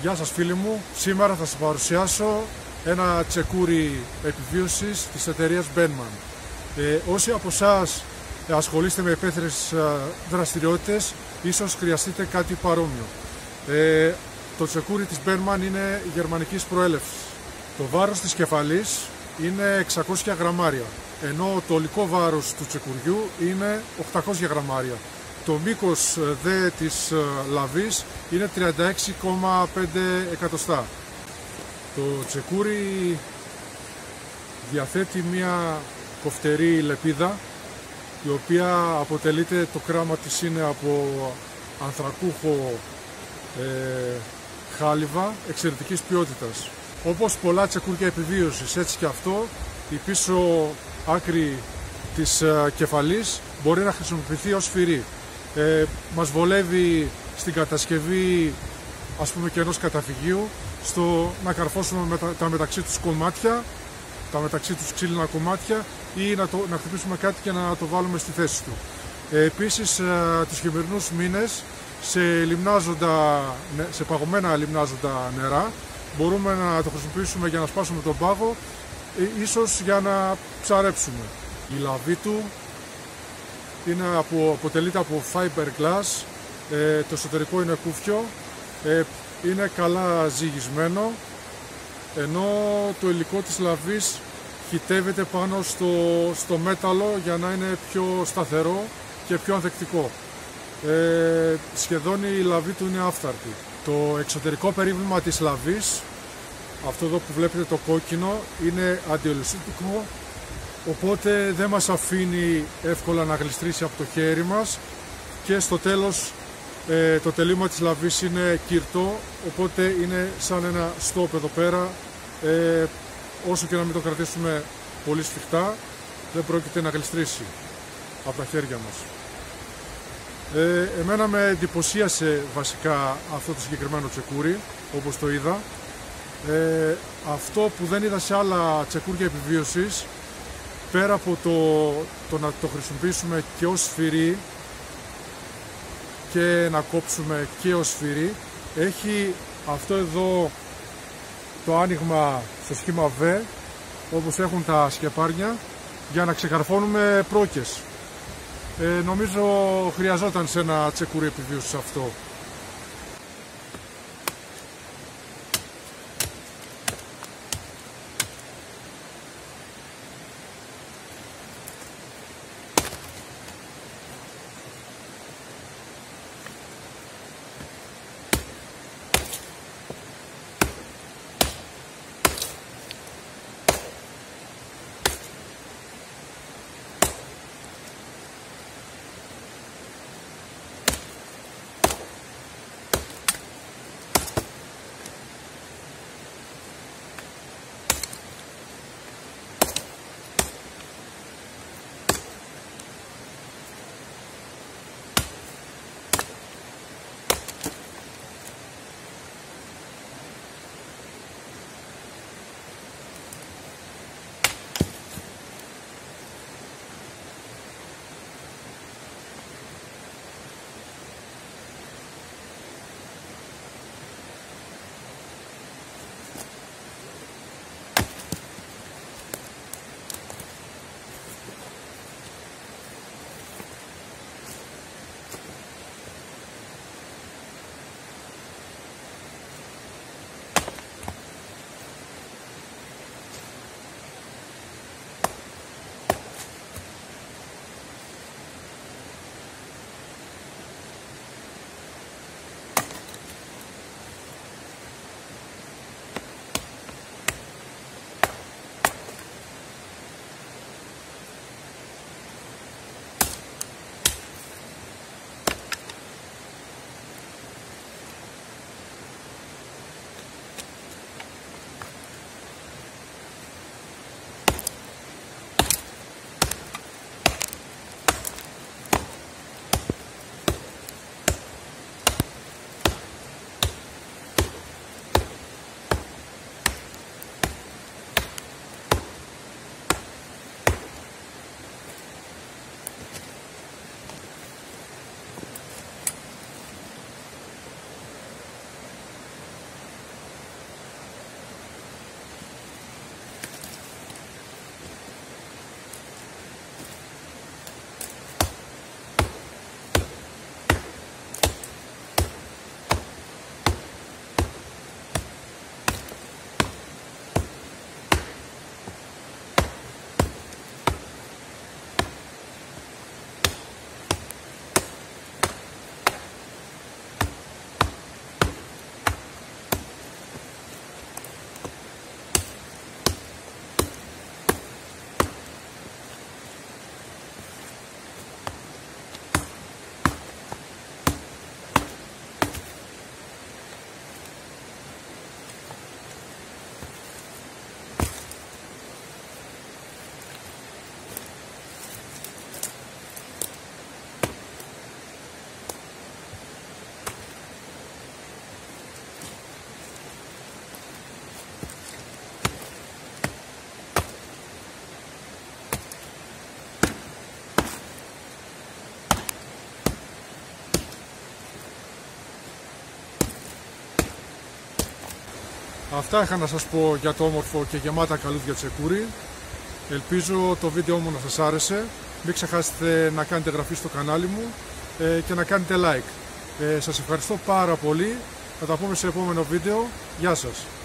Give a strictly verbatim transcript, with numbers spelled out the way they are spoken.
Γεια σας φίλοι μου, σήμερα θα σας παρουσιάσω ένα τσεκούρι επιβίωσης της εταιρείας Benman. Ε, όσοι από εσάς ασχολείστε με υπαίθριες δραστηριότητες, ίσως χρειαστείτε κάτι παρόμοιο. Ε, το τσεκούρι της Benman είναι γερμανικής προέλευσης. Το βάρος της κεφαλής είναι εξακόσια γραμμάρια, ενώ το ολικό βάρος του τσεκουριού είναι οκτακόσια γραμμάρια. Το μήκος δε της λαβής είναι τριάντα έξι κόμμα πέντε εκατοστά. Το τσεκούρι διαθέτει μια κοφτερή λεπίδα, η οποία αποτελείται, το κράμα της είναι από ανθρακούχο ε, χάλιβα εξαιρετικής ποιότητας. Όπως πολλά τσεκούρια επιβίωσης, έτσι και αυτό, η πίσω άκρη της ε, κεφαλής μπορεί να χρησιμοποιηθεί ως σφυρί. Ε, μας βολεύει στην κατασκευή, ας πούμε, και ενός καταφυγίου, στο να καρφώσουμε με τα, τα μεταξύ τους κομμάτια, τα μεταξύ τους ξύλινα κομμάτια, ή να, το, να χτυπήσουμε κάτι και να το βάλουμε στη θέση του. Ε, επίσης, ε, τους χειμερινούς μήνες, σε, λιμνάζοντα, σε παγωμένα λιμνάζοντα νερά, μπορούμε να το χρησιμοποιήσουμε για να σπάσουμε τον πάγο, ε, ίσως για να ψαρέψουμε. Η λαβή του είναι από, αποτελείται από fiberglass, ε, το εσωτερικό είναι κούφιο, ε, είναι καλά ζυγισμένο, ενώ το υλικό της λαβής χυτεύεται πάνω στο, στο μέταλλο για να είναι πιο σταθερό και πιο ανθεκτικό. Ε, σχεδόν η λαβή του είναι άφθαρτη. Το εξωτερικό περίβλημα της λαβής, αυτό εδώ που βλέπετε το κόκκινο, είναι αντιολισθητικό, οπότε δεν μας αφήνει εύκολα να γλιστρήσει από το χέρι μας, και στο τέλος ε, το τελείωμα της λαβής είναι κυρτό, οπότε είναι σαν ένα στόπ εδώ πέρα. Ε, όσο και να μην το κρατήσουμε πολύ σφιχτά, δεν πρόκειται να γλιστρήσει από τα χέρια μας. Ε, εμένα με εντυπωσίασε βασικά αυτό το συγκεκριμένο τσεκούρι, όπως το είδα. Ε, αυτό που δεν είδα σε άλλα τσεκούρια επιβίωσης, πέρα από το, το να το χρησιμοποιήσουμε και ως σφυρί και να κόψουμε και ως σφυρί, έχει αυτό εδώ το άνοιγμα στο σχήμα V, όπως έχουν τα σκεπάρια, για να ξεκαρφώνουμε πρόκες. Ε, νομίζω χρειαζόταν σε ένα τσεκούρι επιβίωσης αυτό. Αυτά είχα να σας πω για το όμορφο και γεμάτα καλούδια τσεκούρι. Ελπίζω το βίντεο μου να σας άρεσε. Μην ξεχάσετε να κάνετε εγγραφή στο κανάλι μου και να κάνετε like. Ε, σας ευχαριστώ πάρα πολύ. Θα τα πούμε σε επόμενο βίντεο. Γεια σας.